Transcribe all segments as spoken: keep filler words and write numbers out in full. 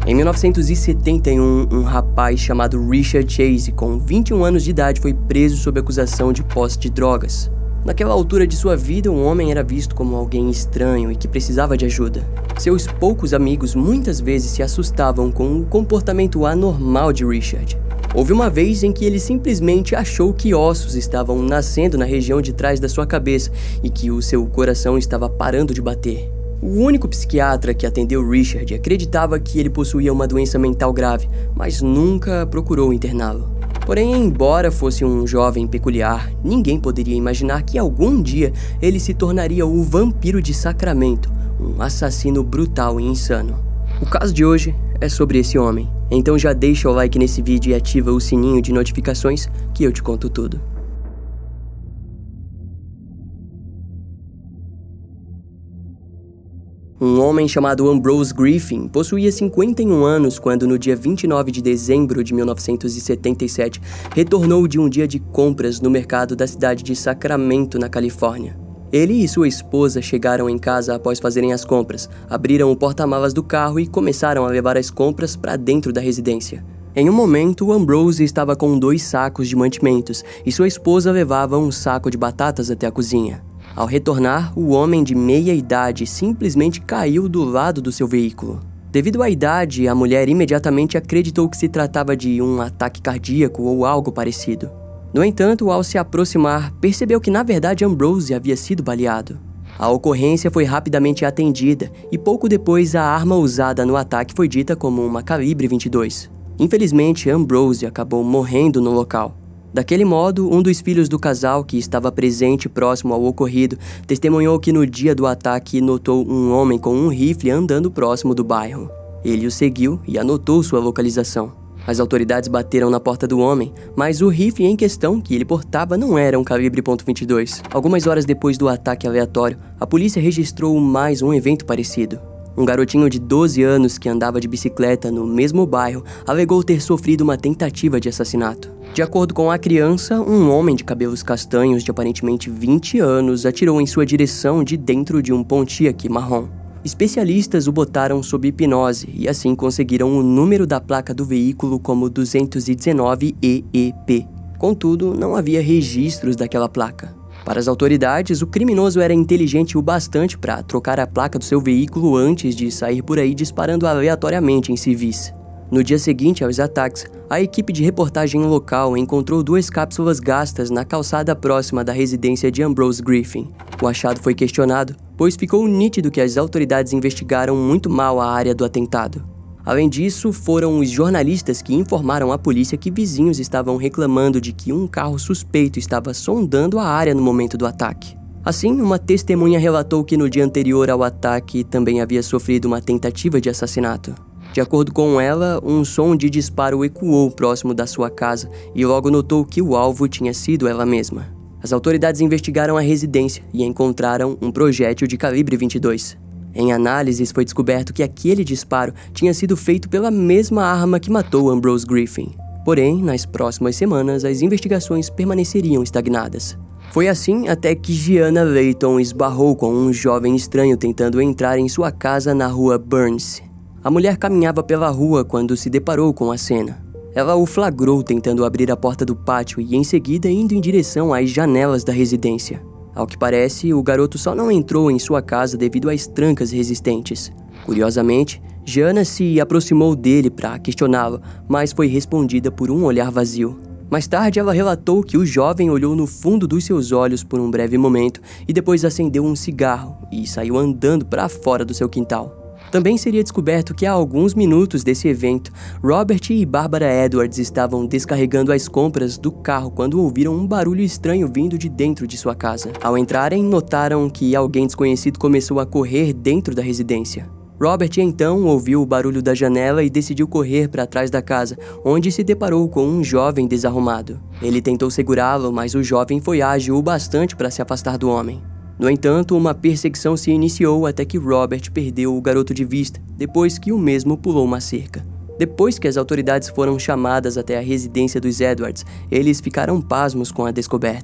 Em mil novecentos e setenta e um, um rapaz chamado Richard Chase, com vinte e um anos de idade, foi preso sob acusação de posse de drogas. Naquela altura de sua vida, o homem era visto como alguém estranho e que precisava de ajuda. Seus poucos amigos muitas vezes se assustavam com o comportamento anormal de Richard. Houve uma vez em que ele simplesmente achou que ossos estavam nascendo na região de trás da sua cabeça e que o seu coração estava parando de bater. O único psiquiatra que atendeu Richard acreditava que ele possuía uma doença mental grave, mas nunca procurou interná-lo. Porém, embora fosse um jovem peculiar, ninguém poderia imaginar que algum dia ele se tornaria o vampiro de Sacramento, um assassino brutal e insano. O caso de hoje é sobre esse homem, então já deixa o like nesse vídeo e ativa o sininho de notificações que eu te conto tudo. Um homem chamado Ambrose Griffin possuía cinquenta e um anos quando, no dia vinte e nove de dezembro de mil novecentos e setenta e sete, retornou de um dia de compras no mercado da cidade de Sacramento, na Califórnia. Ele e sua esposa chegaram em casa após fazerem as compras, abriram o porta-malas do carro e começaram a levar as compras para dentro da residência. Em um momento, Ambrose estava com dois sacos de mantimentos e sua esposa levava um saco de batatas até a cozinha. Ao retornar, o homem de meia idade simplesmente caiu do lado do seu veículo. Devido à idade, a mulher imediatamente acreditou que se tratava de um ataque cardíaco ou algo parecido. No entanto, ao se aproximar, percebeu que na verdade Ambrose havia sido baleado. A ocorrência foi rapidamente atendida e pouco depois a arma usada no ataque foi dita como uma calibre vinte e dois. Infelizmente, Ambrose acabou morrendo no local. Daquele modo, um dos filhos do casal, que estava presente próximo ao ocorrido, testemunhou que no dia do ataque notou um homem com um rifle andando próximo do bairro. Ele o seguiu e anotou sua localização. As autoridades bateram na porta do homem, mas o rifle em questão que ele portava não era um calibre ponto vinte e dois. Algumas horas depois do ataque aleatório, a polícia registrou mais um evento parecido. Um garotinho de doze anos que andava de bicicleta no mesmo bairro alegou ter sofrido uma tentativa de assassinato. De acordo com a criança, um homem de cabelos castanhos de aparentemente vinte anos atirou em sua direção de dentro de um Pontiac marrom. Especialistas o botaram sob hipnose e assim conseguiram o número da placa do veículo como duzentos e dezenove E E P. Contudo, não havia registros daquela placa. Para as autoridades, o criminoso era inteligente o bastante para trocar a placa do seu veículo antes de sair por aí disparando aleatoriamente em civis. No dia seguinte aos ataques, a equipe de reportagem local encontrou duas cápsulas gastas na calçada próxima da residência de Ambrose Griffin. O achado foi questionado, pois ficou nítido que as autoridades investigaram muito mal a área do atentado. Além disso, foram os jornalistas que informaram à polícia que vizinhos estavam reclamando de que um carro suspeito estava sondando a área no momento do ataque. Assim, uma testemunha relatou que no dia anterior ao ataque também havia sofrido uma tentativa de assassinato. De acordo com ela, um som de disparo ecoou próximo da sua casa e logo notou que o alvo tinha sido ela mesma. As autoridades investigaram a residência e encontraram um projétil de calibre vinte e dois. Em análises, foi descoberto que aquele disparo tinha sido feito pela mesma arma que matou Ambrose Griffin. Porém, nas próximas semanas, as investigações permaneceriam estagnadas. Foi assim até que Gianna Layton esbarrou com um jovem estranho tentando entrar em sua casa na rua Burns. A mulher caminhava pela rua quando se deparou com a cena. Ela o flagrou tentando abrir a porta do pátio e em seguida indo em direção às janelas da residência. Ao que parece, o garoto só não entrou em sua casa devido às trancas resistentes. Curiosamente, Gianna se aproximou dele para questioná-lo, mas foi respondida por um olhar vazio. Mais tarde, ela relatou que o jovem olhou no fundo dos seus olhos por um breve momento e depois acendeu um cigarro e saiu andando para fora do seu quintal. Também seria descoberto que há alguns minutos desse evento, Robert e Barbara Edwards estavam descarregando as compras do carro quando ouviram um barulho estranho vindo de dentro de sua casa. Ao entrarem, notaram que alguém desconhecido começou a correr dentro da residência. Robert então ouviu o barulho da janela e decidiu correr para trás da casa, onde se deparou com um jovem desarrumado. Ele tentou segurá-lo, mas o jovem foi ágil o bastante para se afastar do homem. No entanto, uma perseguição se iniciou até que Robert perdeu o garoto de vista, depois que o mesmo pulou uma cerca. Depois que as autoridades foram chamadas até a residência dos Edwards, eles ficaram pasmos com a descoberta.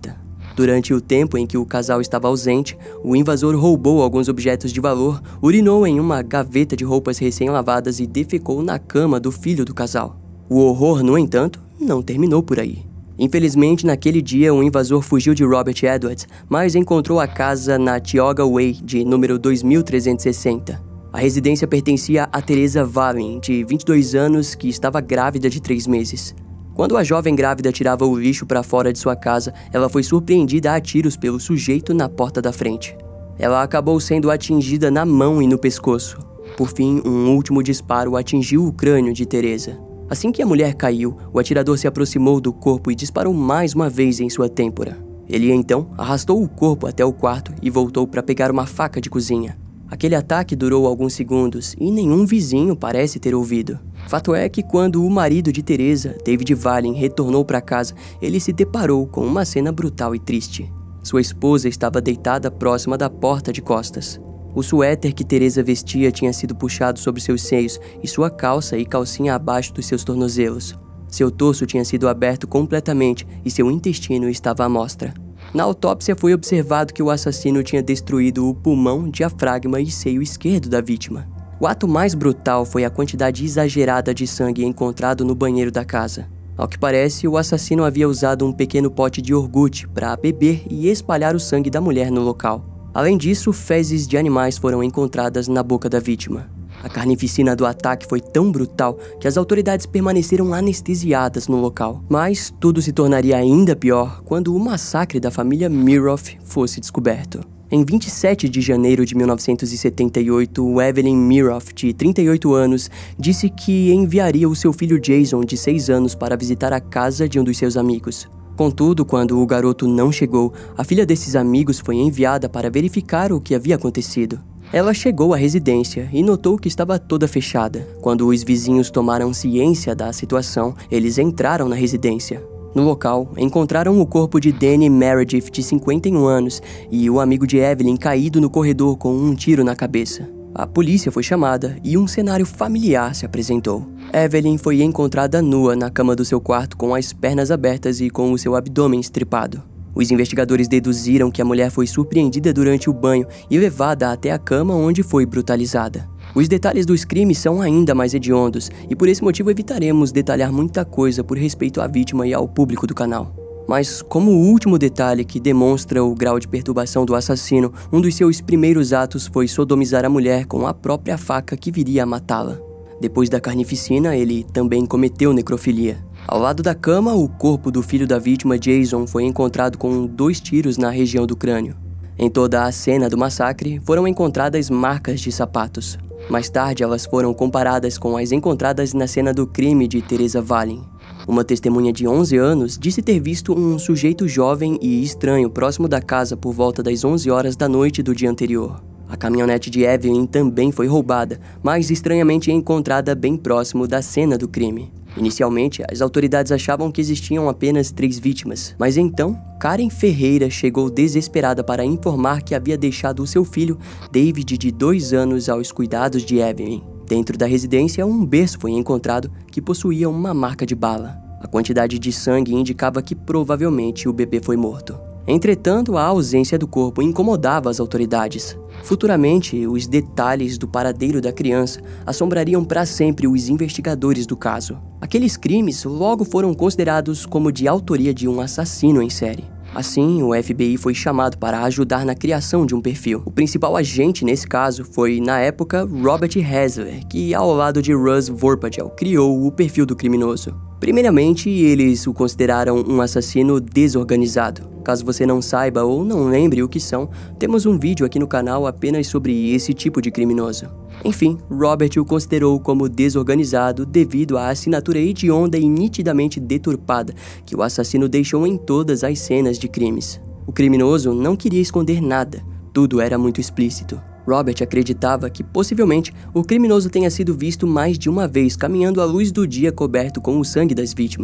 Durante o tempo em que o casal estava ausente, o invasor roubou alguns objetos de valor, urinou em uma gaveta de roupas recém-lavadas e defecou na cama do filho do casal. O horror, no entanto, não terminou por aí. Infelizmente, naquele dia, o invasor fugiu de Robert Edwards, mas encontrou a casa na Tioga Way, de número dois mil trezentos e sessenta. A residência pertencia a Teresa Valley, de vinte e dois anos, que estava grávida de três meses. Quando a jovem grávida tirava o lixo para fora de sua casa, ela foi surpreendida a tiros pelo sujeito na porta da frente. Ela acabou sendo atingida na mão e no pescoço. Por fim, um último disparo atingiu o crânio de Teresa. Assim que a mulher caiu, o atirador se aproximou do corpo e disparou mais uma vez em sua têmpora. Ele então arrastou o corpo até o quarto e voltou para pegar uma faca de cozinha. Aquele ataque durou alguns segundos e nenhum vizinho parece ter ouvido. Fato é que quando o marido de Teresa, David Valley, retornou para casa, ele se deparou com uma cena brutal e triste. Sua esposa estava deitada próxima da porta de costas. O suéter que Teresa vestia tinha sido puxado sobre seus seios e sua calça e calcinha abaixo dos seus tornozelos. Seu torso tinha sido aberto completamente e seu intestino estava à mostra. Na autópsia foi observado que o assassino tinha destruído o pulmão, diafragma e seio esquerdo da vítima. O ato mais brutal foi a quantidade exagerada de sangue encontrado no banheiro da casa. Ao que parece, o assassino havia usado um pequeno pote de iogurte para beber e espalhar o sangue da mulher no local. Além disso, fezes de animais foram encontradas na boca da vítima. A carnificina do ataque foi tão brutal que as autoridades permaneceram anestesiadas no local. Mas tudo se tornaria ainda pior quando o massacre da família Miroff fosse descoberto. Em vinte e sete de janeiro de mil novecentos e setenta e oito, Evelyn Miroff, de trinta e oito anos, disse que enviaria o seu filho Jason, de seis anos, para visitar a casa de um dos seus amigos. Contudo, quando o garoto não chegou, a filha desses amigos foi enviada para verificar o que havia acontecido. Ela chegou à residência e notou que estava toda fechada. Quando os vizinhos tomaram ciência da situação, eles entraram na residência. No local, encontraram o corpo de Danny Meredith, de cinquenta e um anos, e o amigo de Evelyn caído no corredor com um tiro na cabeça. A polícia foi chamada e um cenário familiar se apresentou. Evelyn foi encontrada nua na cama do seu quarto com as pernas abertas e com o seu abdômen estripado. Os investigadores deduziram que a mulher foi surpreendida durante o banho e levada até a cama onde foi brutalizada. Os detalhes dos crimes são ainda mais hediondos e por esse motivo evitaremos detalhar muita coisa por respeito à vítima e ao público do canal. Mas como o último detalhe que demonstra o grau de perturbação do assassino, um dos seus primeiros atos foi sodomizar a mulher com a própria faca que viria a matá-la. Depois da carnificina, ele também cometeu necrofilia. Ao lado da cama, o corpo do filho da vítima, Jason, foi encontrado com dois tiros na região do crânio. Em toda a cena do massacre, foram encontradas marcas de sapatos. Mais tarde, elas foram comparadas com as encontradas na cena do crime de Teresa Valley. Uma testemunha de onze anos disse ter visto um sujeito jovem e estranho próximo da casa por volta das onze horas da noite do dia anterior. A caminhonete de Evelyn também foi roubada, mas estranhamente encontrada bem próximo da cena do crime. Inicialmente, as autoridades achavam que existiam apenas três vítimas, mas então, Karen Ferreira chegou desesperada para informar que havia deixado o seu filho, David, de dois anos, aos cuidados de Evelyn. Dentro da residência, um berço foi encontrado que possuía uma marca de bala. A quantidade de sangue indicava que provavelmente o bebê foi morto. Entretanto, a ausência do corpo incomodava as autoridades. Futuramente, os detalhes do paradeiro da criança assombrariam para sempre os investigadores do caso. Aqueles crimes logo foram considerados como de autoria de um assassino em série. Assim, o F B I foi chamado para ajudar na criação de um perfil. O principal agente nesse caso foi, na época, Robert Hasler, que, ao lado de Russ Vorpagel, criou o perfil do criminoso. Primeiramente, eles o consideraram um assassino desorganizado. Caso você não saiba ou não lembre o que são, temos um vídeo aqui no canal apenas sobre esse tipo de criminoso. Enfim, Robert o considerou como desorganizado devido à assinatura hedionda e nitidamente deturpada que o assassino deixou em todas as cenas de crimes. O criminoso não queria esconder nada, tudo era muito explícito. Robert acreditava que, possivelmente, o criminoso tenha sido visto mais de uma vez caminhando à luz do dia coberto com o sangue das vítimas.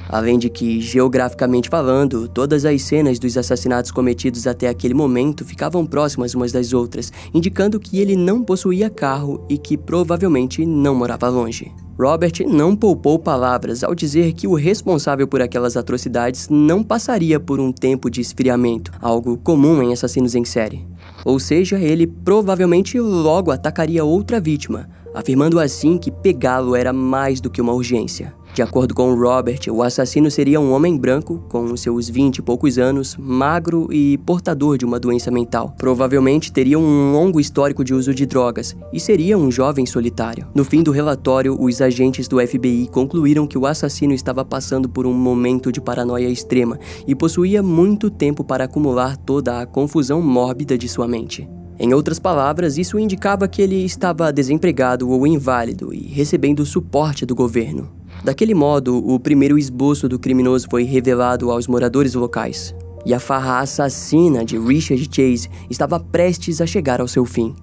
Além de que, geograficamente falando, todas as cenas dos assassinatos cometidos até aquele momento ficavam próximas umas das outras, indicando que ele não possuía carro e que provavelmente não morava longe. Robert não poupou palavras ao dizer que o responsável por aquelas atrocidades não passaria por um tempo de esfriamento, algo comum em assassinos em série. Ou seja, ele provavelmente logo atacaria outra vítima, afirmando assim que pegá-lo era mais do que uma urgência. De acordo com Robert, o assassino seria um homem branco, com seus vinte e poucos anos, magro e portador de uma doença mental. Provavelmente teria um longo histórico de uso de drogas e seria um jovem solitário. No fim do relatório, os agentes do F B I concluíram que o assassino estava passando por um momento de paranoia extrema e possuía muito tempo para acumular toda a confusão mórbida de sua mente. Em outras palavras, isso indicava que ele estava desempregado ou inválido e recebendo suporte do governo. Daquele modo, o primeiro esboço do criminoso foi revelado aos moradores locais, e a farra assassina de Richard Chase estava prestes a chegar ao seu fim.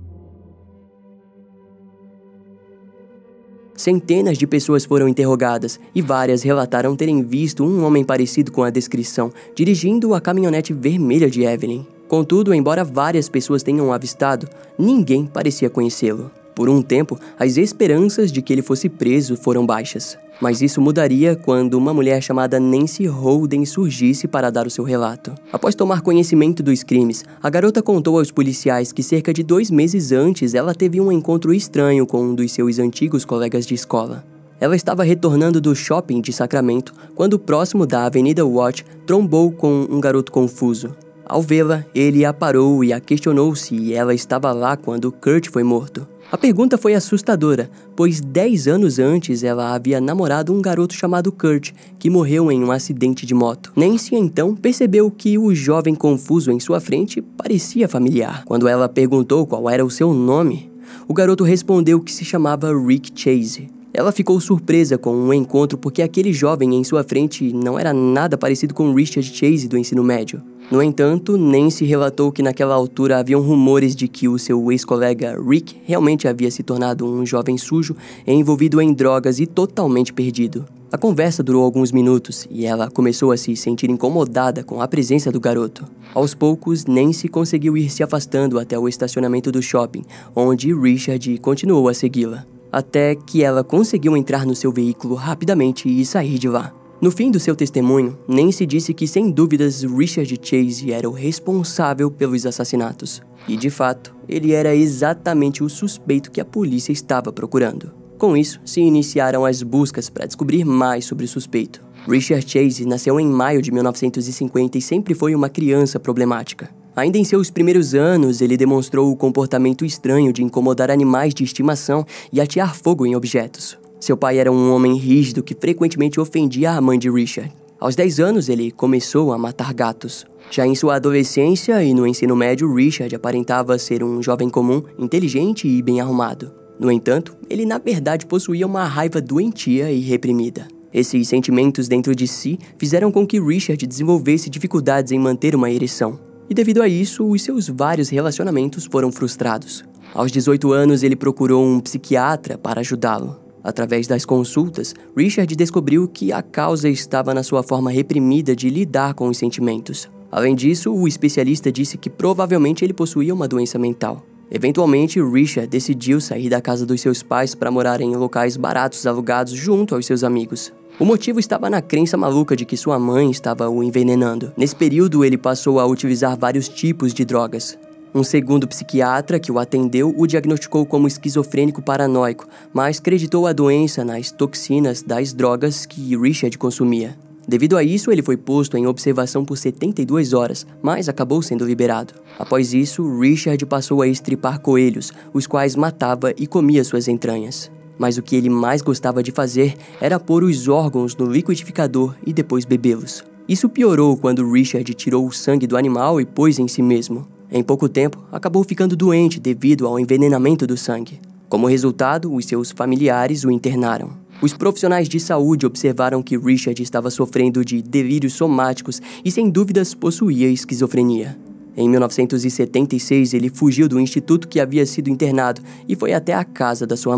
Centenas de pessoas foram interrogadas e várias relataram terem visto um homem parecido com a descrição, dirigindo a caminhonete vermelha de Evelyn. Contudo, embora várias pessoas tenham avistado, ninguém parecia conhecê-lo. Por um tempo, as esperanças de que ele fosse preso foram baixas. Mas isso mudaria quando uma mulher chamada Nancy Holden surgisse para dar o seu relato. Após tomar conhecimento dos crimes, a garota contou aos policiais que cerca de dois meses antes ela teve um encontro estranho com um dos seus antigos colegas de escola. Ela estava retornando do shopping de Sacramento quando, próximo da Avenida Watch, trombou com um garoto confuso. Ao vê-la, ele a parou e a questionou se ela estava lá quando Kurt foi morto. A pergunta foi assustadora, pois dez anos antes ela havia namorado um garoto chamado Kurt, que morreu em um acidente de moto. Nancy então percebeu que o jovem confuso em sua frente parecia familiar. Quando ela perguntou qual era o seu nome, o garoto respondeu que se chamava Rick Chase. Ela ficou surpresa com o encontro porque aquele jovem em sua frente não era nada parecido com Richard Chase do ensino médio. No entanto, Nancy relatou que naquela altura haviam rumores de que o seu ex-colega Rick realmente havia se tornado um jovem sujo, envolvido em drogas e totalmente perdido. A conversa durou alguns minutos e ela começou a se sentir incomodada com a presença do garoto. Aos poucos, Nancy conseguiu ir se afastando até o estacionamento do shopping, onde Richard continuou a segui-la, até que ela conseguiu entrar no seu veículo rapidamente e sair de lá. No fim do seu testemunho, Nancy disse que sem dúvidas Richard Chase era o responsável pelos assassinatos. E de fato, ele era exatamente o suspeito que a polícia estava procurando. Com isso, se iniciaram as buscas para descobrir mais sobre o suspeito. Richard Chase nasceu em maio de mil novecentos e cinquenta e sempre foi uma criança problemática. Ainda em seus primeiros anos, ele demonstrou o comportamento estranho de incomodar animais de estimação e atear fogo em objetos. Seu pai era um homem rígido que frequentemente ofendia a mãe de Richard. Aos dez anos, ele começou a matar gatos. Já em sua adolescência e no ensino médio, Richard aparentava ser um jovem comum, inteligente e bem arrumado. No entanto, ele na verdade possuía uma raiva doentia e reprimida. Esses sentimentos dentro de si fizeram com que Richard desenvolvesse dificuldades em manter uma ereção. E devido a isso, os seus vários relacionamentos foram frustrados. Aos dezoito anos, ele procurou um psiquiatra para ajudá-lo. Através das consultas, Richard descobriu que a causa estava na sua forma reprimida de lidar com os sentimentos. Além disso, o especialista disse que provavelmente ele possuía uma doença mental. Eventualmente, Richard decidiu sair da casa dos seus pais para morar em locais baratos alugados junto aos seus amigos. O motivo estava na crença maluca de que sua mãe estava o envenenando. Nesse período, ele passou a utilizar vários tipos de drogas. Um segundo psiquiatra que o atendeu o diagnosticou como esquizofrênico paranoico, mas creditou a doença nas toxinas das drogas que Richard consumia. Devido a isso, ele foi posto em observação por setenta e duas horas, mas acabou sendo liberado. Após isso, Richard passou a estripar coelhos, os quais matava e comia suas entranhas. Mas o que ele mais gostava de fazer era pôr os órgãos no liquidificador e depois bebê-los. Isso piorou quando Richard tirou o sangue do animal e pôs em si mesmo. Em pouco tempo, acabou ficando doente devido ao envenenamento do sangue. Como resultado, os seus familiares o internaram. Os profissionais de saúde observaram que Richard estava sofrendo de delírios somáticos e, sem dúvidas, possuía esquizofrenia. Em mil novecentos e setenta e seis, ele fugiu do instituto que havia sido internado e foi até a casa da sua mãe.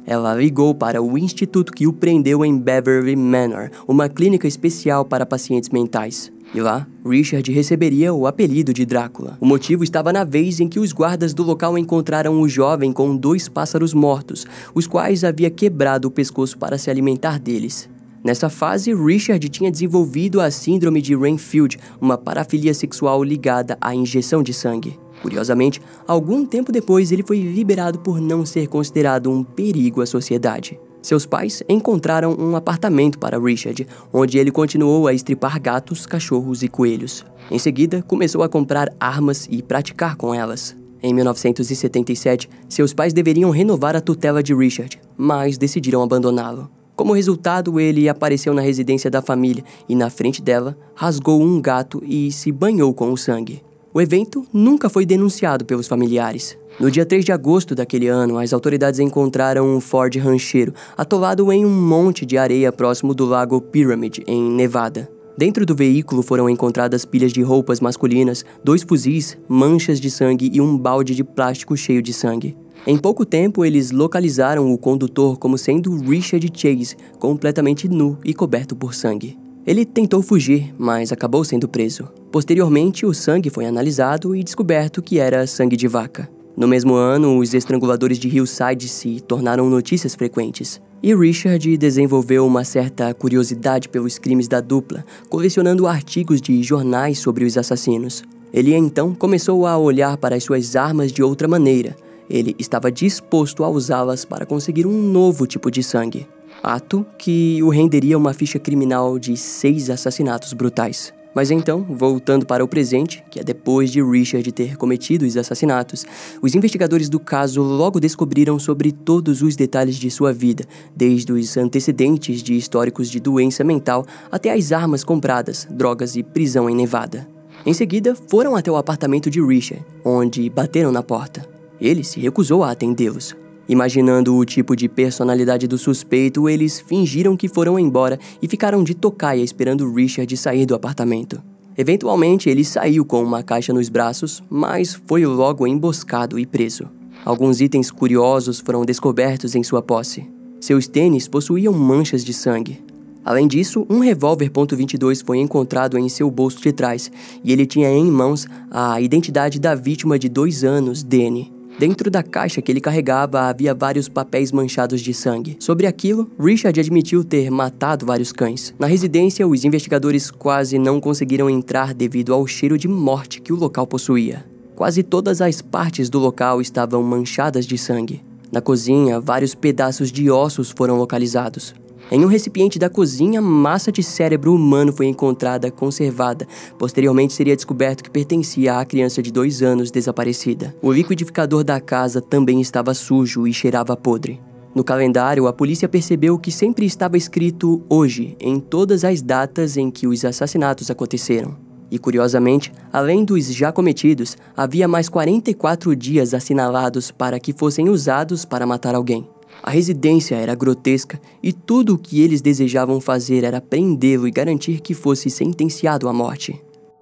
ela ligou para o instituto que o prendeu em Beverly Manor, uma clínica especial para pacientes mentais. E lá, Richard receberia o apelido de Drácula. O motivo estava na vez em que os guardas do local encontraram o jovem com dois pássaros mortos, os quais havia quebrado o pescoço para se alimentar deles. Nessa fase, Richard tinha desenvolvido a síndrome de Renfield, uma parafilia sexual ligada à injeção de sangue. Curiosamente, algum tempo depois ele foi liberado por não ser considerado um perigo à sociedade. Seus pais encontraram um apartamento para Richard, onde ele continuou a estripar gatos, cachorros e coelhos. Em seguida, começou a comprar armas e praticar com elas. Em mil novecentos e setenta e sete, seus pais deveriam renovar a tutela de Richard, mas decidiram abandoná-lo. Como resultado, ele apareceu na residência da família e, na frente dela, rasgou um gato e se banhou com o sangue. O evento nunca foi denunciado pelos familiares. No dia três de agosto daquele ano, as autoridades encontraram um Ford rancheiro atolado em um monte de areia próximo do lago Pyramid, em Nevada. Dentro do veículo foram encontradas pilhas de roupas masculinas, dois fuzis, manchas de sangue e um balde de plástico cheio de sangue. Em pouco tempo, eles localizaram o condutor como sendo Richard Chase, completamente nu e coberto por sangue. Ele tentou fugir, mas acabou sendo preso. Posteriormente, o sangue foi analisado e descoberto que era sangue de vaca. No mesmo ano, os estranguladores de Hillside se tornaram notícias frequentes. E Richard desenvolveu uma certa curiosidade pelos crimes da dupla, colecionando artigos de jornais sobre os assassinos. Ele então começou a olhar para as suas armas de outra maneira. Ele estava disposto a usá-las para conseguir um novo tipo de sangue. Ato que o renderia uma ficha criminal de seis assassinatos brutais. Mas então, voltando para o presente, que é depois de Richard ter cometido os assassinatos, os investigadores do caso logo descobriram sobre todos os detalhes de sua vida, desde os antecedentes de históricos de doença mental até as armas compradas, drogas e prisão em Nevada. Em seguida, foram até o apartamento de Richard, onde bateram na porta. Ele se recusou a atendê-los. Imaginando o tipo de personalidade do suspeito, eles fingiram que foram embora e ficaram de tocaia esperando Richard sair do apartamento. Eventualmente, ele saiu com uma caixa nos braços, mas foi logo emboscado e preso. Alguns itens curiosos foram descobertos em sua posse. Seus tênis possuíam manchas de sangue. Além disso, um revólver ponto vinte e dois foi encontrado em seu bolso de trás, e ele tinha em mãos a identidade da vítima de dois anos, Danny. Dentro da caixa que ele carregava havia vários papéis manchados de sangue. Sobre aquilo, Richard admitiu ter matado vários cães. Na residência, os investigadores quase não conseguiram entrar devido ao cheiro de morte que o local possuía. Quase todas as partes do local estavam manchadas de sangue. Na cozinha, vários pedaços de ossos foram localizados. Em um recipiente da cozinha, massa de cérebro humano foi encontrada conservada. Posteriormente, seria descoberto que pertencia à criança de dois anos desaparecida. O liquidificador da casa também estava sujo e cheirava podre. No calendário, a polícia percebeu que sempre estava escrito hoje em todas as datas em que os assassinatos aconteceram. E, curiosamente, além dos já cometidos, havia mais quarenta e quatro dias assinalados para que fossem usados para matar alguém. A residência era grotesca e tudo o que eles desejavam fazer era prendê-lo e garantir que fosse sentenciado à morte.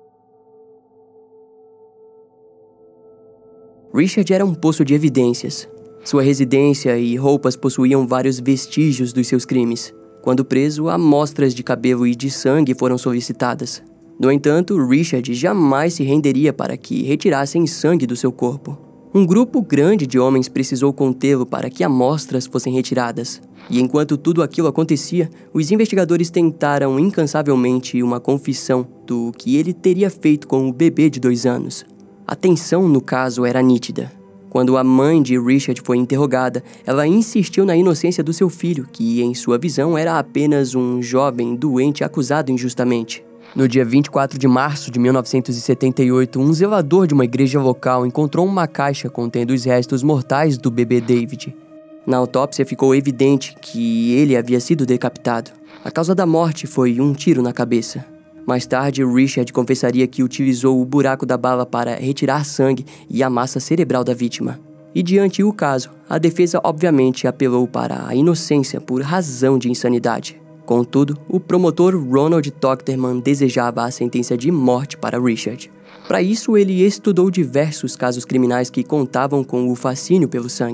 Richard era um poço de evidências. Sua residência e roupas possuíam vários vestígios dos seus crimes. Quando preso, amostras de cabelo e de sangue foram solicitadas. No entanto, Richard jamais se renderia para que retirassem sangue do seu corpo. Um grupo grande de homens precisou contê-lo para que amostras fossem retiradas. E enquanto tudo aquilo acontecia, os investigadores tentaram incansavelmente uma confissão do que ele teria feito com o bebê de dois anos. A tensão no caso era nítida. Quando a mãe de Richard foi interrogada, ela insistiu na inocência do seu filho, que em sua visão era apenas um jovem doente acusado injustamente. No dia vinte e quatro de março de mil novecentos e setenta e oito, um zelador de uma igreja local encontrou uma caixa contendo os restos mortais do bebê David. Na autópsia ficou evidente que ele havia sido decapitado. A causa da morte foi um tiro na cabeça. Mais tarde, Richard confessaria que utilizou o buraco da bala para retirar sangue e a massa cerebral da vítima. E diante do caso, a defesa obviamente apelou para a inocência por razão de insanidade. Contudo, o promotor Ronald Tochterman desejava a sentença de morte para Richard. Para isso, ele estudou diversos casos criminais que contavam com o fascínio pelo sangue.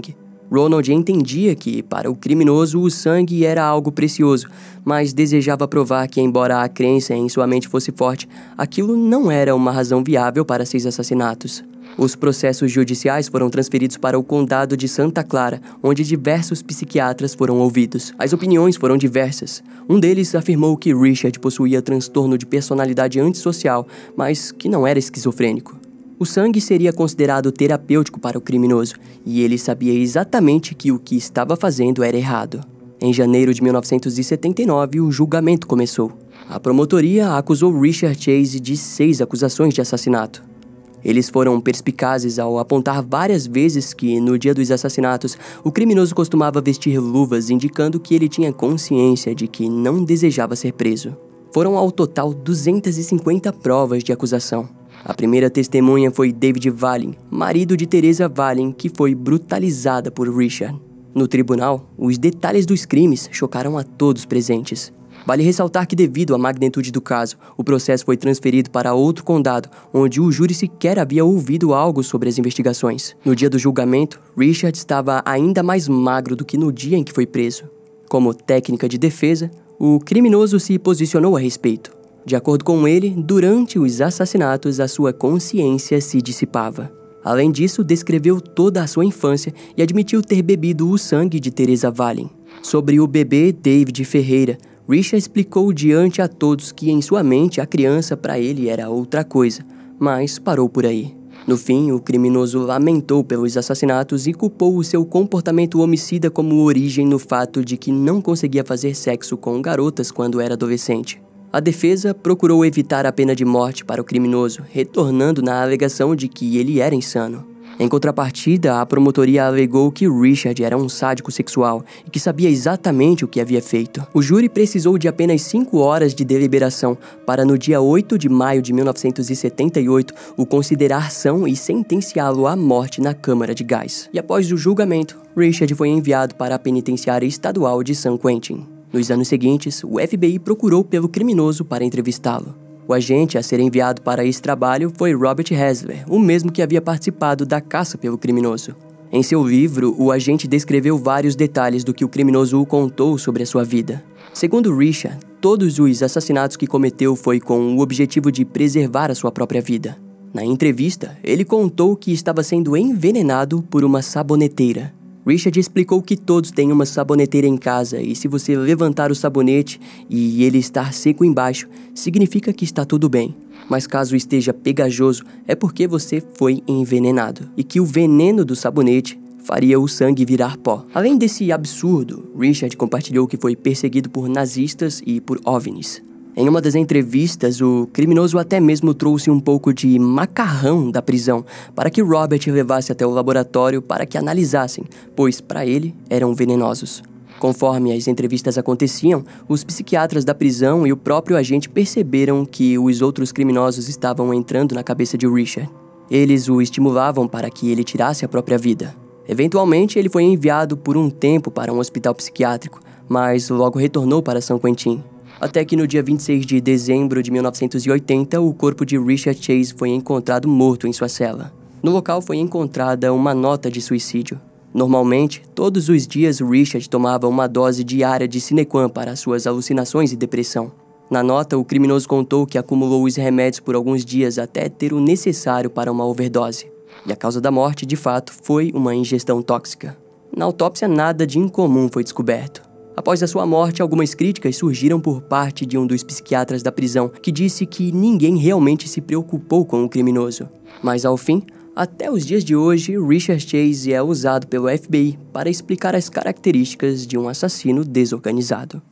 Ronald entendia que, para o criminoso, o sangue era algo precioso, mas desejava provar que, embora a crença em sua mente fosse forte, aquilo não era uma razão viável para seus assassinatos. Os processos judiciais foram transferidos para o condado de Santa Clara, onde diversos psiquiatras foram ouvidos. As opiniões foram diversas. Um deles afirmou que Richard possuía transtorno de personalidade antissocial, mas que não era esquizofrênico. O sangue seria considerado terapêutico para o criminoso, e ele sabia exatamente que o que estava fazendo era errado. Em janeiro de mil novecentos e setenta e nove, o julgamento começou. A promotoria acusou Richard Chase de seis acusações de assassinato. Eles foram perspicazes ao apontar várias vezes que, no dia dos assassinatos, o criminoso costumava vestir luvas, indicando que ele tinha consciência de que não desejava ser preso. Foram ao total duzentas e cinquenta provas de acusação. A primeira testemunha foi David Valin, marido de Teresa Valin, que foi brutalizada por Richard. No tribunal, os detalhes dos crimes chocaram a todos presentes. Vale ressaltar que, devido à magnitude do caso, o processo foi transferido para outro condado, onde o júri sequer havia ouvido algo sobre as investigações. No dia do julgamento, Richard estava ainda mais magro do que no dia em que foi preso. Como técnica de defesa, o criminoso se posicionou a respeito. De acordo com ele, durante os assassinatos, a sua consciência se dissipava. Além disso, descreveu toda a sua infância e admitiu ter bebido o sangue de Teresa Valin. Sobre o bebê David Ferreira, Richard explicou diante a todos que em sua mente a criança para ele era outra coisa, mas parou por aí. No fim, o criminoso lamentou pelos assassinatos e culpou o seu comportamento homicida como origem no fato de que não conseguia fazer sexo com garotas quando era adolescente. A defesa procurou evitar a pena de morte para o criminoso, retornando na alegação de que ele era insano. Em contrapartida, a promotoria alegou que Richard era um sádico sexual e que sabia exatamente o que havia feito. O júri precisou de apenas cinco horas de deliberação para, no dia oito de maio de mil novecentos e setenta e oito, o considerar são e sentenciá-lo à morte na câmara de gás. E após o julgamento, Richard foi enviado para a penitenciária estadual de San Quentin. Nos anos seguintes, o F B I procurou pelo criminoso para entrevistá-lo. O agente a ser enviado para esse trabalho foi Robert Hasler, o mesmo que havia participado da caça pelo criminoso. Em seu livro, o agente descreveu vários detalhes do que o criminoso o contou sobre a sua vida. Segundo Richard, todos os assassinatos que cometeu foi com o objetivo de preservar a sua própria vida. Na entrevista, ele contou que estava sendo envenenado por uma saboneteira. Richard explicou que todos têm uma saboneteira em casa e se você levantar o sabonete e ele estar seco embaixo, significa que está tudo bem. Mas caso esteja pegajoso, é porque você foi envenenado e que o veneno do sabonete faria o sangue virar pó. Além desse absurdo, Richard compartilhou que foi perseguido por nazistas e por OVNIs. Em uma das entrevistas, o criminoso até mesmo trouxe um pouco de macarrão da prisão para que Robert levasse até o laboratório para que analisassem, pois para ele eram venenosos. Conforme as entrevistas aconteciam, os psiquiatras da prisão e o próprio agente perceberam que os outros criminosos estavam entrando na cabeça de Richard. Eles o estimulavam para que ele tirasse a própria vida. Eventualmente, ele foi enviado por um tempo para um hospital psiquiátrico, mas logo retornou para San Quentin. Até que no dia vinte e seis de dezembro de mil novecentos e oitenta, o corpo de Richard Chase foi encontrado morto em sua cela. No local foi encontrada uma nota de suicídio. Normalmente, todos os dias Richard tomava uma dose diária de Cinequan para suas alucinações e depressão. Na nota, o criminoso contou que acumulou os remédios por alguns dias até ter o necessário para uma overdose. E a causa da morte, de fato, foi uma ingestão tóxica. Na autópsia, nada de incomum foi descoberto. Após a sua morte, algumas críticas surgiram por parte de um dos psiquiatras da prisão, que disse que ninguém realmente se preocupou com o criminoso. Mas ao fim, até os dias de hoje, Richard Chase é usado pelo F B I para explicar as características de um assassino desorganizado.